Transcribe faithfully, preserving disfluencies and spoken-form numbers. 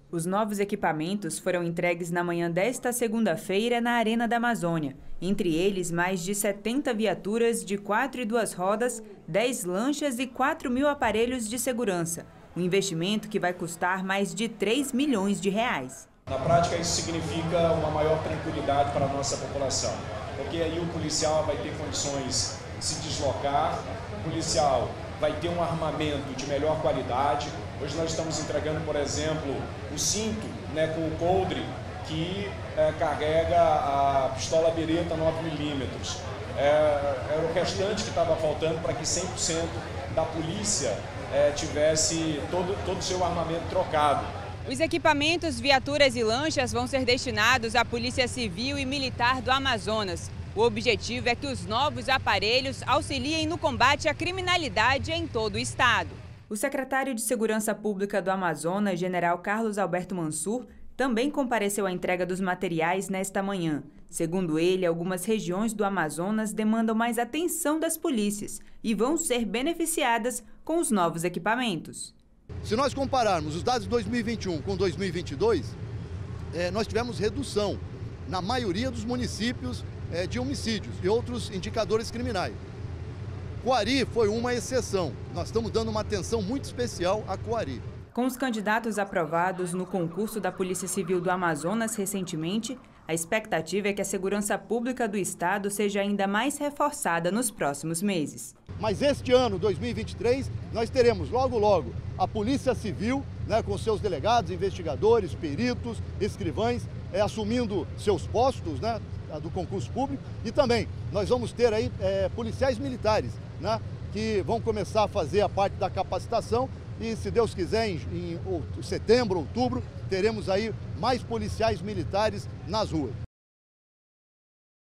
Os novos equipamentos foram entregues na manhã desta segunda-feira na Arena da Amazônia. Entre eles, mais de setenta viaturas de quatro e duas rodas, dez lanchas e quatro mil aparelhos de segurança. Um investimento que vai custar mais de três milhões de reais. Na prática, isso significa uma maior tranquilidade para a nossa população, porque aí o policial vai ter condições de se deslocar, o policial vai ter um armamento de melhor qualidade. Hoje nós estamos entregando, por exemplo, o cinto, né, com o coldre que é, carrega a pistola Beretta nove milímetros. É, era o restante que estava faltando para que cem por cento da polícia é, tivesse todo, todo o seu armamento trocado. Os equipamentos, viaturas e lanchas vão ser destinados à Polícia Civil e Militar do Amazonas. O objetivo é que os novos aparelhos auxiliem no combate à criminalidade em todo o estado. O secretário de Segurança Pública do Amazonas, general Carlos Alberto Mansur, também compareceu à entrega dos materiais nesta manhã. Segundo ele, algumas regiões do Amazonas demandam mais atenção das polícias e vão ser beneficiadas com os novos equipamentos. Se nós compararmos os dados de dois mil e vinte e um com dois mil e vinte e dois, é, nós tivemos redução na maioria dos municípios é, de homicídios e outros indicadores criminais. Coari foi uma exceção. Nós estamos dando uma atenção muito especial a Coari. Com os candidatos aprovados no concurso da Polícia Civil do Amazonas recentemente, a expectativa é que a segurança pública do estado seja ainda mais reforçada nos próximos meses. Mas este ano, dois mil e vinte e três, nós teremos logo logo a Polícia Civil, né, com seus delegados, investigadores, peritos, escrivães, é, assumindo seus postos, né, do concurso público, e também nós vamos ter aí é, policiais militares, né, que vão começar a fazer a parte da capacitação e, se Deus quiser, em, em setembro, outubro, teremos aí mais policiais militares nas ruas.